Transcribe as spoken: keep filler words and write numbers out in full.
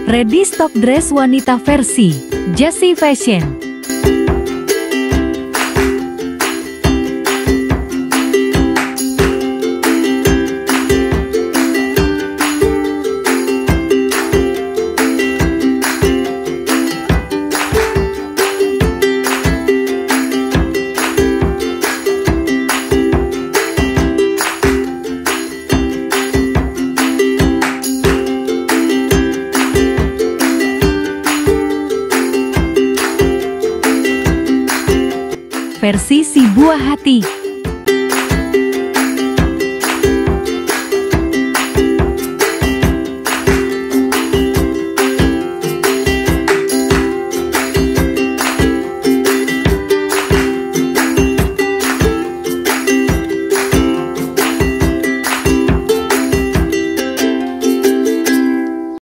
Ready stock dress wanita versi Jessie Fashion. Versi si buah hati.